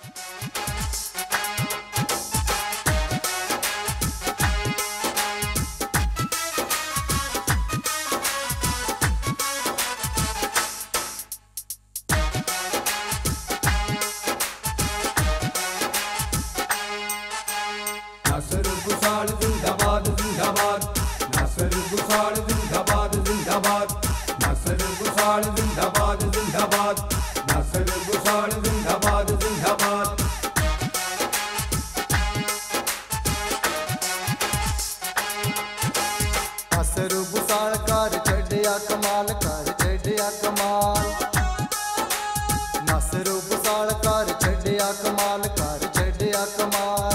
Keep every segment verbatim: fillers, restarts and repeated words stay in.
nasir bosal zindabad zindabad nasir bosal zindabad zindabad nasir bosal zindabad zindabad nasir bosal zindabad zindabad nasir bosal कर छड़िया कमाल कर छड़िया कमाल nasir bosal कर छड़िया कमाल कर छड़िया कमाल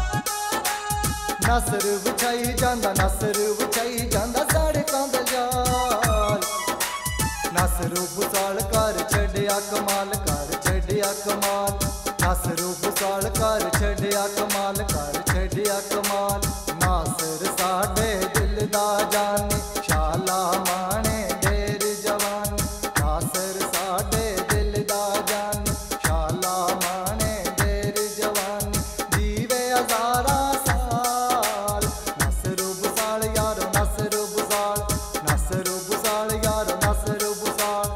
nasir विछाई जांदा nasir विछाई जांदा सड़कां दे जाल nasir bosal कर छड़िया कमाल कर छड़िया कमाल nasir bosal कर छड़िया कमाल कर छड़िया कमाल nasir साडे दिल दा जाने शाला माने ढेर जवानी nasir साडे दिल दा जाने शाला माने ढेर जवानी जीवे हजारा साल nasir bosal यारो nasir bosal nasir bosal यारो nasir bosal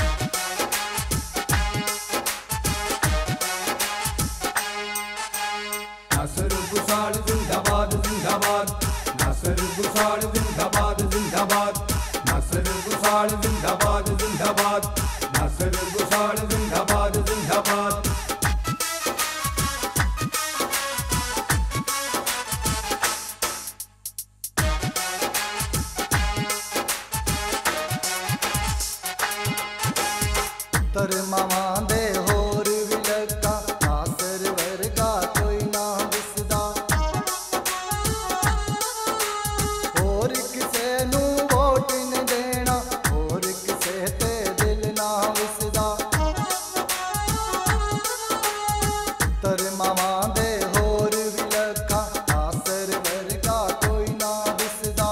nasir bosal zindabad zindabad nasir bosal zindabad zindabad nasir bosal zindabad zindabad nasir bosal zindabad zindabad तर मामा दे होर भी लगा nasir वर्गा कोई ना दिसदा होर किसे नू वोट न देना होर किसे ते दिल ना विसदा तर मामा दे होर भी लगा nasir वर्गा कोई ना दिसदा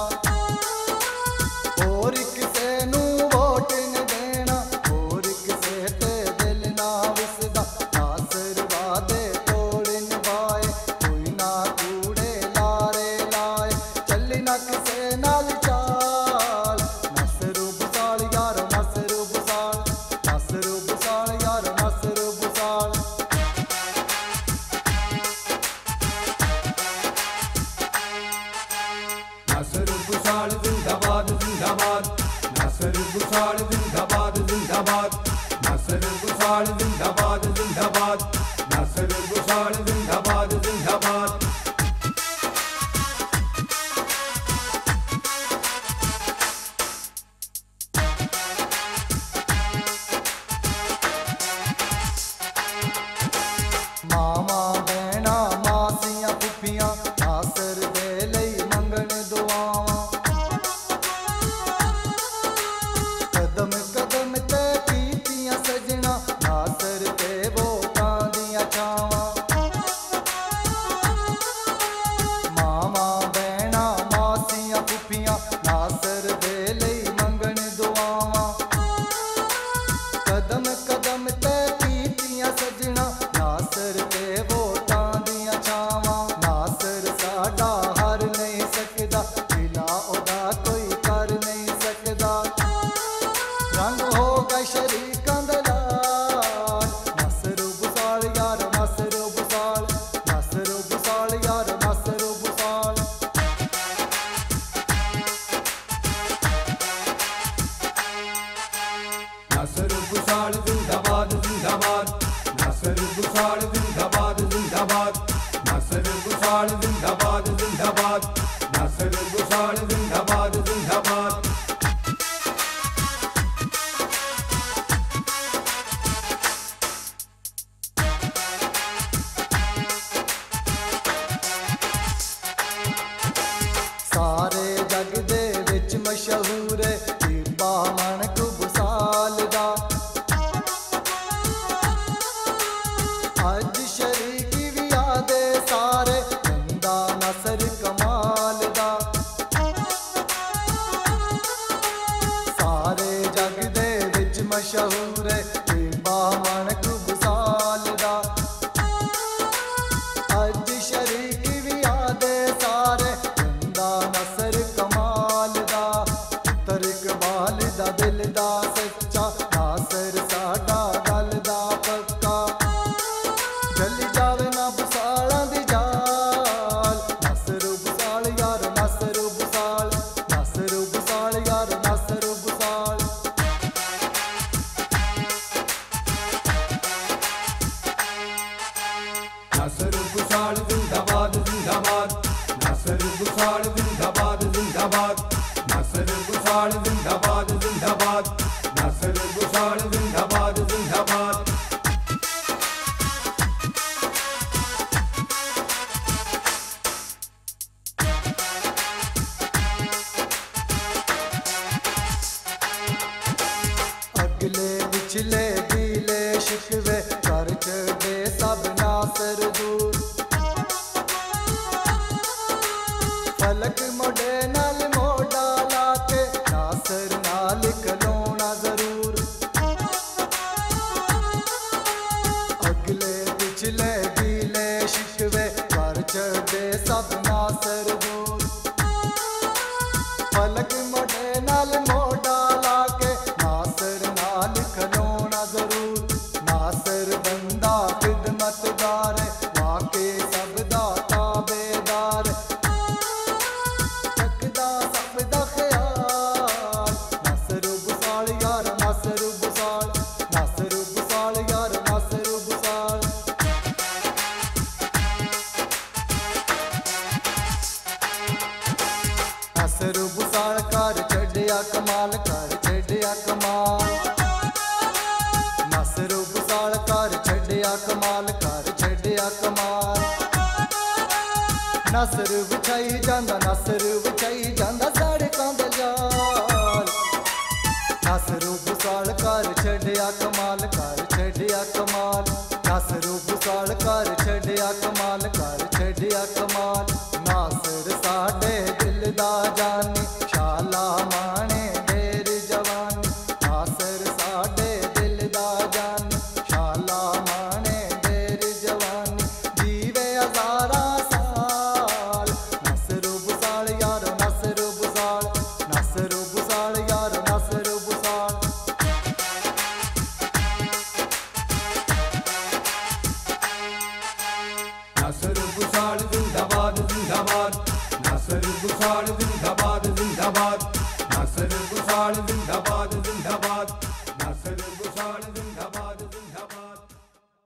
होर किसे नू वोट न देना होर किसे ते दिल ना विसदा nasir वादे तोड़ निभाए कोई ना कूड़े लारे लाए चली ना किसे नाल चाल nasir bosal यारो nasir bosal nasir bosal यारो nasir bosal nasir bosal zindabad zindabad nasir bosal zindabad zindabad nasir bosal zindabad zindabad nasir bosal zindabad zindabad मामा बहना मासियां फुफियां nasir दे लई मंगण दुआवां कदम कदम ते कीतियां सजना nasir ते वोटां दियां छावां मामा बहना मासियां फुफियां nasir दे लई मंगण दुआवां कदम कदम ते कीतियां सजना nasir ते वोटां दियां छावां nasir साडा हर नहीं सकदा बिना ओदा कोई कर नहीं सकदा रंग होगा शरीकां दा लाल nasir bosal यारो nasir bosal nasir bosal यारो nasir bosal nasir bosal zindabad zindabad nasir bosal zindabad zindabad nasir bosal zindabad zindabad nasir bosal zindabad zindabad सारे जग दे विच मशहूर है बीबा माणक बसाल दा अज शरीकी भी आदे सारे बंदा nasir कमाल दा सारे जग दे विच मशहूर है बीबा माणक बसाल दा nasir busal zindabad zindabad nasir busal zindabad zindabad nasir busal zindabad zindabad nasir busal zindabad zindabad अगले पिछले गीले शिकवे कर छड़े सब नासर दूर फलक मोड़े नाल मोड़ा लाके नासर नाल खलोना जरूर अगले पिछले गीले शिकवे कर छड़े सब नासर दूर फलक मोड़े नाल मोड़ा लाके नासर नाल खलोना जरूर नासर बंदा खिदमतगार वाके सब दा ताबेदार चकदा सब दा ख्याल नासर बुसाल यार नासर बुसाल नासर बुसाल यार नासर बुसाल नासर बुसाल कर छड़िया कमाल कर छड़िया कमाल नासर बुसाल कर छड़िया कमाल कर छड़िया कमाल नासर विछाई जांदा नासर विछाई जांदा सड़कां दे जाल नासर बुसाल कर छड़िया कमाल कर छड़िया कमाल नासर बुसाल कर छड़िया कमाल कर छड़िया कमाल नासर साडे दिल दा जानी शाला माने देर जवानी नासर साडे दिल दा जानी शाला माने देर जवानी जीवे हजारा साल नासर बुसाल यार नासर बुसाल नासर बुसाल यार नासर बुसाल nasir busal